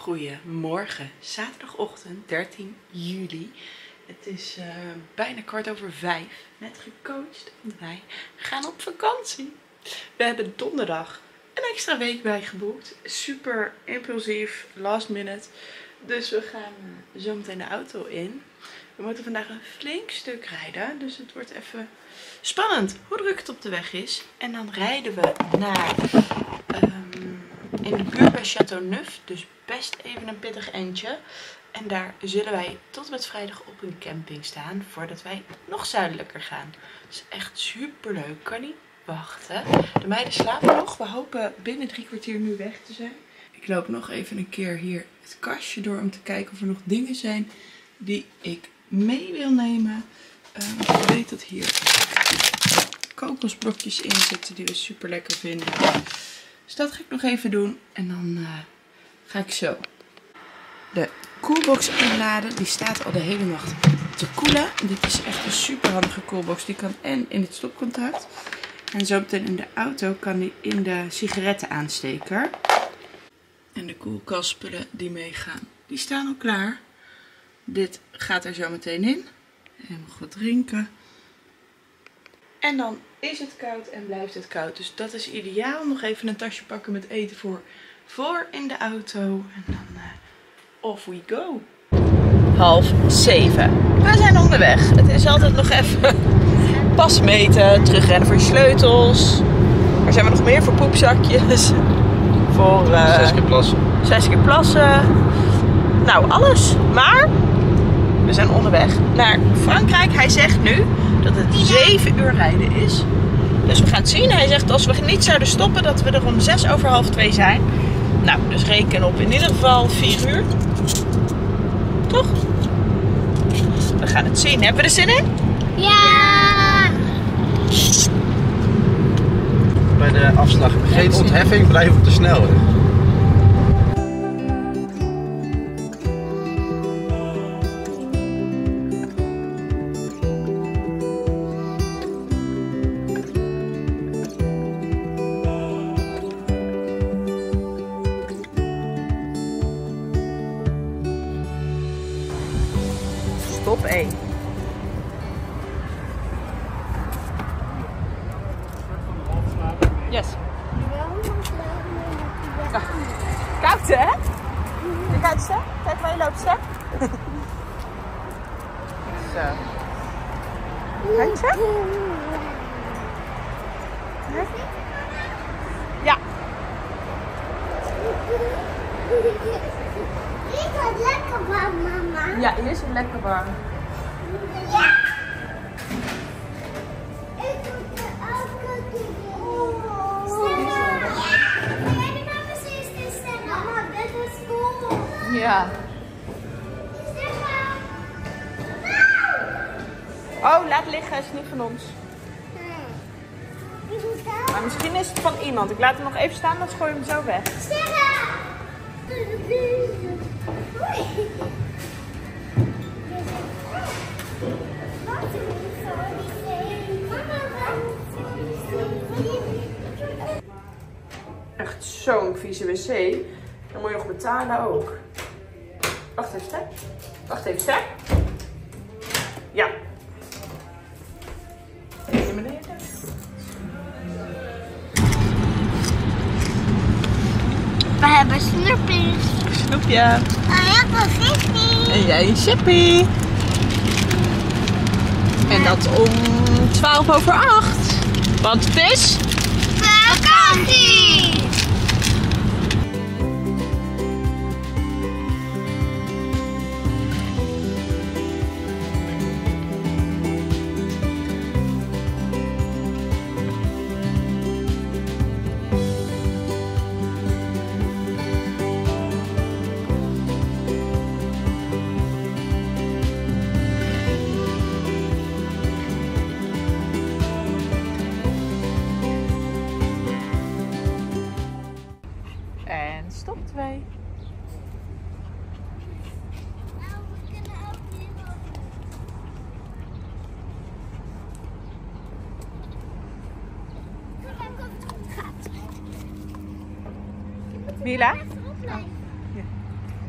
Goedemorgen, zaterdagochtend 13 juli. Het is bijna 5:15. Net gecoacht, want wij gaan op vakantie. We hebben donderdag een extra week bijgeboekt. Super impulsief, last minute. Dus we gaan zo meteen de auto in. We moeten vandaag een flink stuk rijden, dus het wordt even spannend hoe druk het op de weg is. En dan rijden we naar in de buurt bij Châteauneuf, dus best even een pittig eindje. En daar zullen wij tot en met vrijdag op een camping staan, voordat wij nog zuidelijker gaan. Dus echt super leuk, kan niet wachten. De meiden slapen nog, we hopen binnen 3 kwartier nu weg te zijn. Ik loop nog even een keer hier het kastje door om te kijken of er nog dingen zijn die ik mee wil nemen. Ik weet dat hier kokosblokjes in zitten die we super lekker vinden. Dus dat ga ik nog even doen en dan ga ik zo de koelbox inladen. Die staat al de hele nacht te koelen. Dit is echt een super handige koelbox. Die kan en in het stopcontact. En zo meteen in de auto kan die in de sigarettenaansteker. En de koelkastspullen die meegaan, die staan al klaar. Dit gaat er zo meteen in. Helemaal goed drinken. En dan is het koud en blijft het koud. Dus dat is ideaal. Nog even een tasje pakken met eten voor in de auto. En dan off we go. 6:30. We zijn onderweg. Het is altijd nog even pas meten. Terugrennen voor je sleutels. Waar zijn we nog meer voor poepzakjes? Voor 6 keer plassen. 6 keer plassen. Nou, alles. Maar we zijn onderweg naar Frankrijk. Hij zegt nu dat het 7 uur rijden is. Dus we gaan het zien. Hij zegt als we niet zouden stoppen dat we er om 2:06 zijn. Nou, dus reken op in ieder geval 4 uur. Toch? We gaan het zien. Hebben we er zin in? Ja! Bij de afslag geen ontheffing, blijf op de snelweg. Stop 1. Yes. Ah, koud hè? De koudste? Kijk waar je loopt, hè? Zo. Kijk ze? Ja. Is het lekker warm, mama? Ja, hier is het lekker warm. Ja! Ik doe het ook Stella! Ga jij de mama zien, Stella? Mama, dit is cool. Ja. Stella! Oh, laat liggen, is niet van ons. Ik moet daar. Maar misschien is het van iemand. Ik laat hem nog even staan, dan gooi je hem zo weg. Stella! Echt zo'n vieze wc. Dan moet je nog betalen ook. Wacht even, hè? Wacht even, hè? Ja. Even beneden. We hebben snoepjes. Snoepje. Ik heb een visje. En jij een chippy. En dat om 7:12. Want het is Vakantie! stop 2. Mila? Achterop blijven. Ja.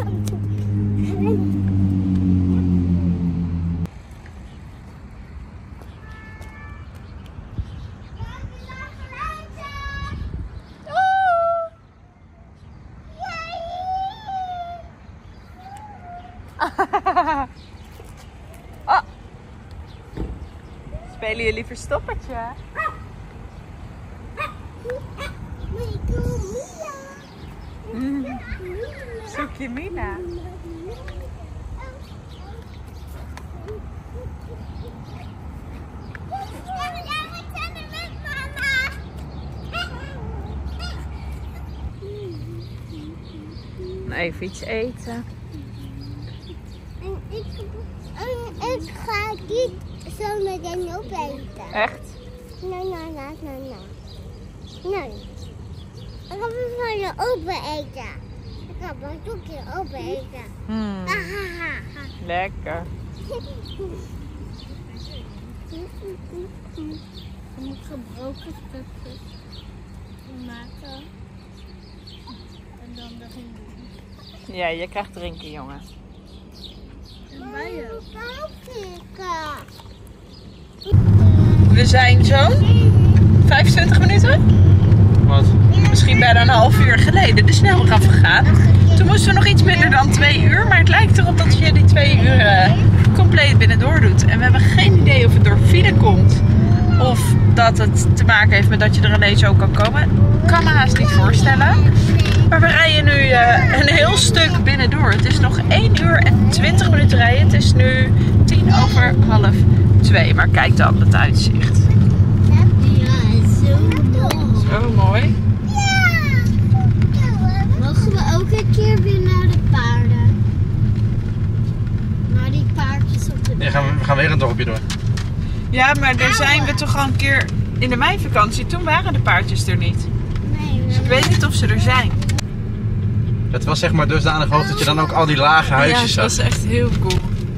Oh. Spelen jullie verstoppertje? Zoek je Mina? Even iets eten. Ik ga dit zo meteen opeten. Echt? Nee. Ik ga het van je opeten. Ik ga het stukje opeten. Lekker. Ik moet gebroken stukjes maken. En dan erin doen. Ja, je krijgt drinken, jongen. En wij ook. We zijn zo'n 25 minuten? Wat? Misschien bijna een half uur geleden de snelweg afgegaan. Toen moesten we nog iets minder dan 2 uur. Maar het lijkt erop dat je die 2 uur compleet binnendoor doet. En we hebben geen idee of het door file komt. Of dat het te maken heeft met dat je er alleen zo kan komen. Ik kan me haast niet voorstellen. Maar we rijden nu een heel stuk binnendoor. Het is nog 1 uur en 20 minuten rijden. Het is nu 1:50. Maar kijk dan het uitzicht. Ja, zo mooi. Zo mooi. Mogen we ook een keer weer naar de paarden? Naar die paardjes op de Nee, we gaan weer een dorpje door. Ja, maar daar zijn we toch al een keer in de meivakantie. Toen waren de paardjes er niet. Nee, Dus ik weet niet of ze er zijn. Het was zeg maar dusdanig hoog dat je dan ook al die lage huisjes Ja, dat zag. is echt heel cool.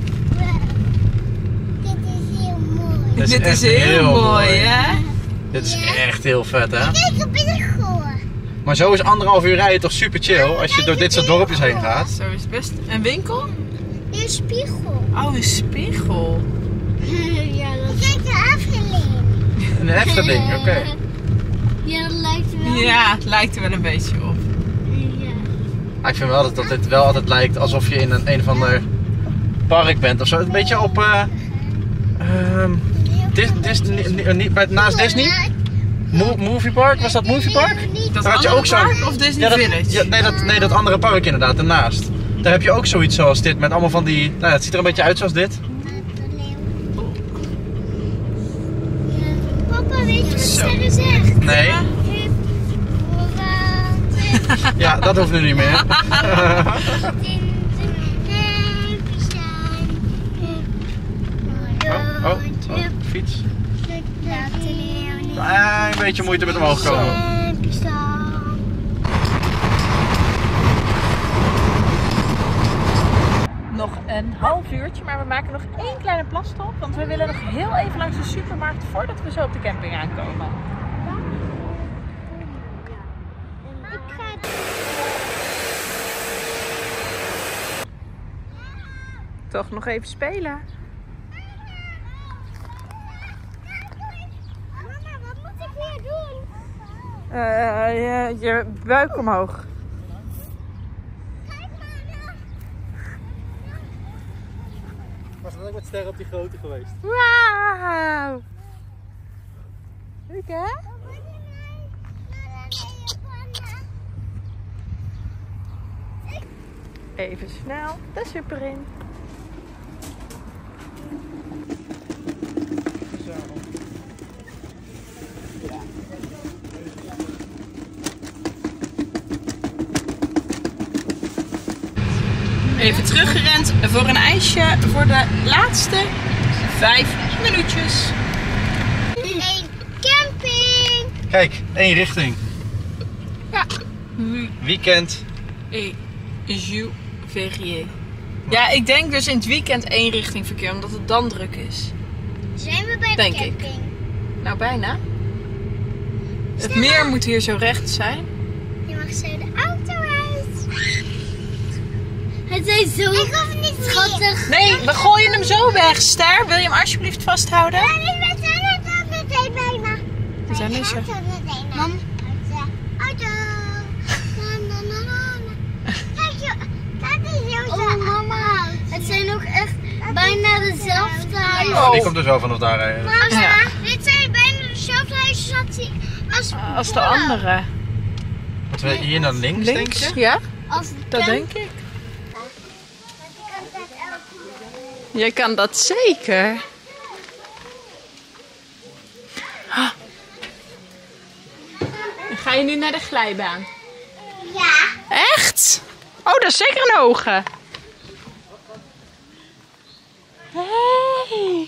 dit is heel mooi. Dit is Dit echt is heel mooi, mooi. hè? Dit is echt heel vet, hè? Kijk, op de goor. Maar zo is 1,5 uur rijden toch super chill als je door dit soort dorpjes heen gaat. Zo is het best. Een winkel? Een spiegel. Oh, een spiegel. Ja, dat is... Kijk, de afgeleid. Een Efteling, oké. Ja, dat lijkt wel. Ja, het lijkt er wel een beetje op. Ja. Maar ik vind wel dat dit wel altijd lijkt alsof je in een of ander park bent of zo. Een beetje op... naast Disney? Movie Park? Was dat Movie Park? Dat Daar had je andere ook zo- park of Disney Village? Nee, dat andere park inderdaad, daarnaast. Daar heb je ook zoiets zoals dit, met allemaal van die... Nou, het ziet er een beetje uit zoals dit. Papa, weet je wat Zo. ze zegt? Nee. Ja, dat hoeft nu niet meer. Oh, fiets. Een beetje moeite met omhoog komen. Nog een half uurtje, maar we maken nog 1 kleine plasstop. Want we willen nog heel even langs de supermarkt voordat we zo op de camping aankomen. Toch nog even spelen. Mama, wat moet ik weer doen? Je buik omhoog. Kijk maar. Was dat ook met sterren op die grote geweest? Wauw! Leuk hè? Even snel de super in. Zo. Even teruggerend voor een ijsje voor de laatste 5 minuutjes. Een camping. Kijk, 1 richting. Ja. Weekend. Et Jules Verrier. Ja, ik denk dus in het weekend 1 richting verkeer, omdat het dan druk is. Zijn we bij de Denk ik. camping? Nou, bijna. Het meer moet hier zo recht zijn. Je mag zo de auto uit. Het is zo schattig. Nee, we gooien hem zo weg. Ster, wil je hem alsjeblieft vasthouden? Ja, we zijn het ook meteen bij me. We zijn er zo. Mam. Auto. Dat is heel zo. Oh mama, het zijn ook echt bijna dezelfde huizen. Oh, die komt dus wel vanaf daar rijden. Mama, Ja. dit zijn bijna dezelfde huizen Als de andere. Moeten we hier naar links, denk je? Ja, Als dat denk ik. Jij kan dat zeker. Ah. Dan ga je nu naar de glijbaan. Ja. Echt? Oh, dat is zeker een hoge. Hey.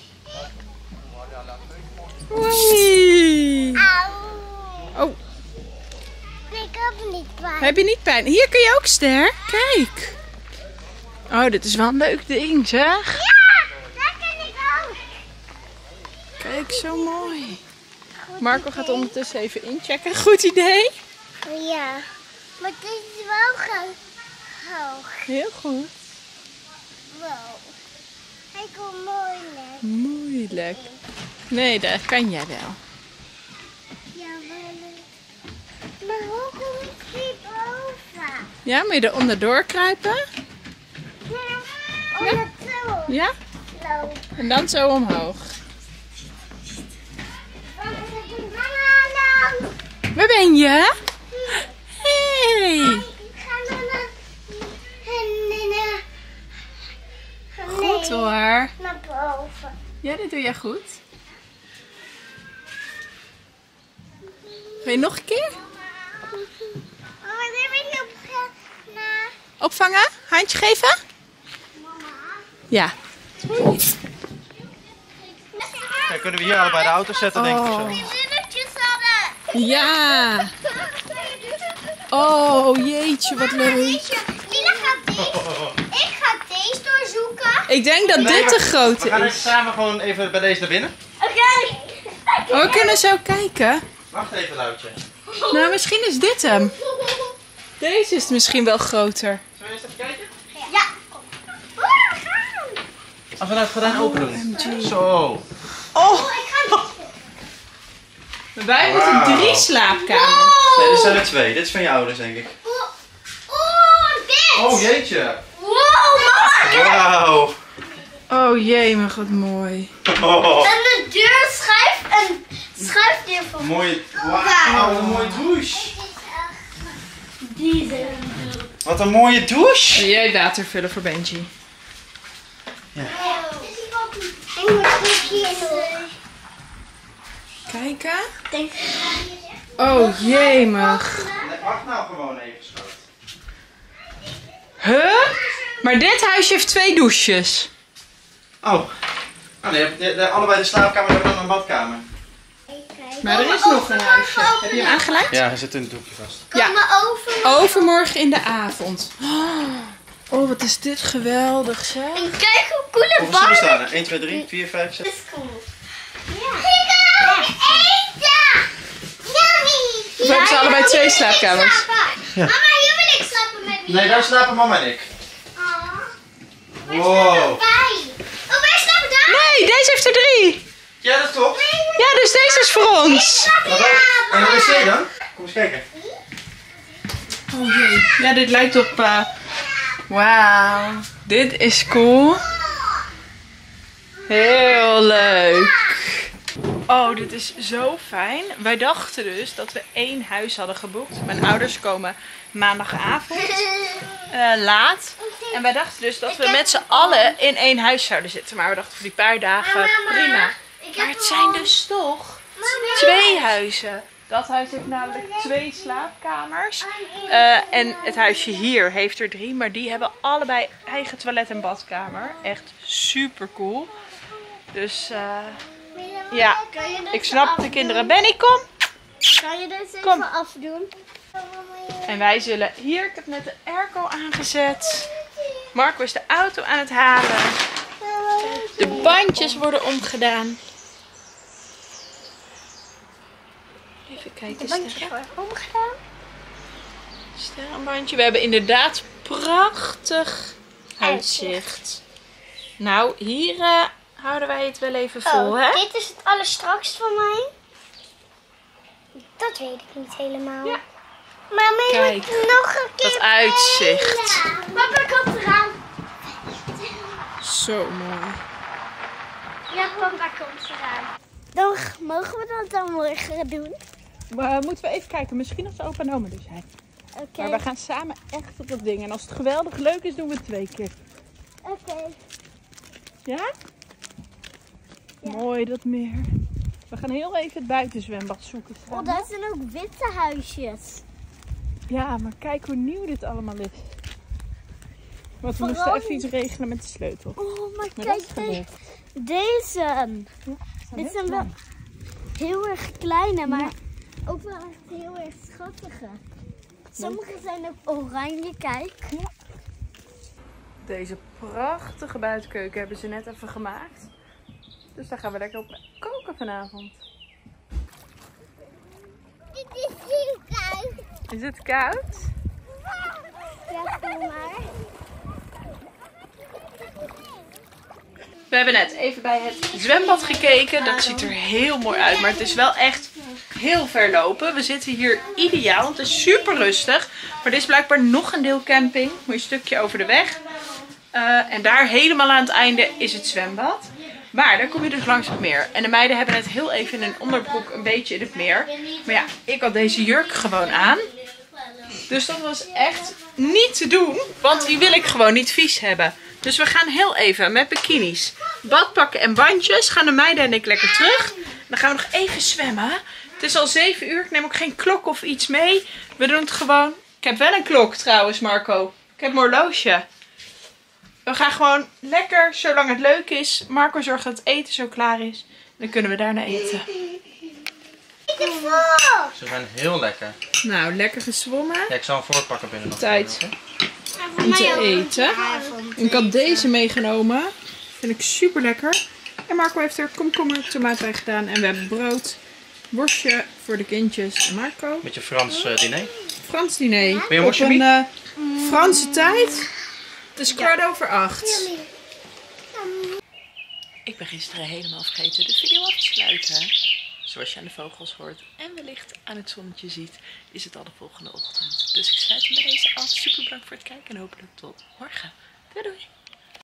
Oei. Auw. Oh, Ik heb niet pijn. heb je niet pijn? Hier kun je ook, Ster. Kijk. Oh, dit is wel een leuk ding, zeg. Ja, dat kan ik ook. Kijk, zo mooi. Marco gaat ondertussen even inchecken. Goed idee. Ja, maar dit is wel hoog. Heel goed. Wow. Hij komt moeilijk. Moeilijk. Nee, dat kan jij wel. Ja, maar hoe kom ik hier boven? Ja, moet je er onderdoor kruipen? Oh, dat zo. Ja? Loop. En dan zo omhoog. Mama, Waar ben je? Hey. ik ga Goed hoor. naar boven. Ja, dit doe jij goed. Wil je nog een keer? Oh, wat heb ik opgedaan? Opvangen? Handje geven? Mama. Ja. Kijk, kunnen we hier allebei de auto zetten, denk ik zo. Vriendinnetjes hadden. Ja. Oh, jeetje, wat leuk. Lila gaat deze. Ik ga deze doorzoeken. Ik denk dat dit de We grote gaan is. even samen gewoon even bij deze naar binnen. Oké. Oh, we kunnen zo kijken. Wacht even, Loutje. Nou, misschien is dit hem. Deze is misschien wel groter. Zullen we eerst even kijken? Ja. Als we nou het gordijn open doen. Zo. Oh, Ik ga wij moeten Wauw. 3 slaapkamers. Nee, dit zijn er 2. Dit is van je ouders, denk ik. dit. Oh, jeetje. Wow, mama. Wauw. Oh jee, maar wat mooi. Oh. En de deur schuift een schuifdeur van Mooie, wauw, een mooie douche. deze. Wat een mooie douche. Wil jij water vullen voor Benji? Ik moet goed kiezen. Kijken. Oh jemig. Nee, wacht nou gewoon even, schat. Huh? Maar dit huisje heeft 2 douches. Oh. Oh nee, allebei de slaapkamer hebben dan een badkamer. Maar er is nog een huisje. Heb je hem aangeleid? Ja, hij zit in het doekje vast. Ja. Maar over. Overmorgen in de avond. Oh, wat is dit geweldig, zeg. En kijk hoe coole Hoeveel stoelen bar. staan er? 1, 2, 3, 4, 5, 6. Dat is cool. Ja. Ik kan ook eten. Yummy. Of hebben ze allebei 2 slaapkamers? Ja. Mama, hier wil ik slapen met Nee, daar slapen mama en ik. Wij Wow. slapen bij. Oh, wij slapen daar. Nee, deze heeft er 3. Ja, dat klopt. Ja, dus deze is voor ons. Maar wij- En de wc dan? Kom eens kijken. Oh jee. Ja, dit lijkt op... Wauw. Dit is cool. Heel leuk. Oh, dit is zo fijn. Wij dachten dus dat we 1 huis hadden geboekt. Mijn ouders komen maandagavond laat. En wij dachten dus dat we met z'n allen in 1 huis zouden zitten. Maar we dachten voor die paar dagen prima. Maar het zijn dus toch 2 huizen. Dat huis heeft namelijk 2 slaapkamers. En het huisje hier heeft er 3. Maar die hebben allebei eigen toilet en badkamer. Echt super cool. Dus ja, ik snap de kinderen. Benny, kom! Kan je dit Kom. even afdoen? En wij zullen hier, ik heb net de airco aangezet. Marco is de auto aan het halen. De bandjes worden omgedaan. Even kijken, Omgedaan. sterrenbandje. We hebben inderdaad prachtig uitzicht. Nou, hier houden wij het wel even vol, hè? Dit is het allerstrakst van mij. Dat weet ik niet helemaal. Ja. Maar Kijk, moet nog een keer dat uitzicht. spelen. Papa komt eraan. Zo mooi. Ja, papa komt eraan. Dan mogen we dat dan morgen doen? Maar moeten we even kijken, misschien als opa en oma er zijn. Oké. Maar we gaan samen echt op dat ding. En als het geweldig leuk is, doen we het 2 keer. Oké. Ja? Mooi, dat meer. We gaan heel even het buitenzwembad zoeken. Oh, samen. daar zijn ook witte huisjes. Ja, maar kijk hoe nieuw dit allemaal is. Want we Vooral moesten even iets regelen met de sleutel. Oh, maar Maar kijk, dat is gelukt. deze. Ja, Dit zijn wel heel erg kleine, maar ook wel echt heel erg schattige. Sommige zijn ook oranje, kijk. Deze prachtige buitenkeuken hebben ze net even gemaakt. Dus daar gaan we lekker op koken vanavond. Dit is heel koud. Is het koud? Ja, doe maar. We hebben net even bij het zwembad gekeken. Dat ziet er heel mooi uit. Maar het is wel echt heel ver lopen. We zitten hier ideaal. Want het is super rustig. Maar dit is blijkbaar nog een deel camping. Mooi stukje over de weg. En daar helemaal aan het einde is het zwembad. Maar daar kom je dus langs het meer. En de meiden hebben net heel even in een onderbroek een beetje in het meer. Maar ja, ik had deze jurk gewoon aan. Dus dat was echt niet te doen. Want die wil ik gewoon niet vies hebben. Dus we gaan heel even met bikinis, badpakken en bandjes. Gaan de meiden en ik lekker terug. Dan gaan we nog even zwemmen. Het is al 7 uur. Ik neem ook geen klok of iets mee. We doen het gewoon. Ik heb wel een klok trouwens, Marco. Ik heb een horloge. We gaan gewoon lekker, zolang het leuk is. Marco zorgt dat het eten zo klaar is. Dan kunnen we daarna eten. Ze zijn heel lekker. Nou, lekker gezwommen. Ja, ik zal een voorpakken binnen nog. Tijd om te eten. Ik had deze meegenomen. Vind ik super lekker. En Marco heeft er komkommer, tomaat bij gedaan. En we hebben brood, worstje voor de kindjes en Marco. Beetje Frans diner. Frans diner. Ben je Op worstje een Franse tijd. Het is 8:15. Ik ben gisteren helemaal vergeten de video af te sluiten. Zoals je aan de vogels hoort en wellicht aan het zonnetje ziet, is het al de volgende ochtend. Dus ik sluit hem bij deze af. Super bedankt voor het kijken en hopelijk tot morgen. Doei doei!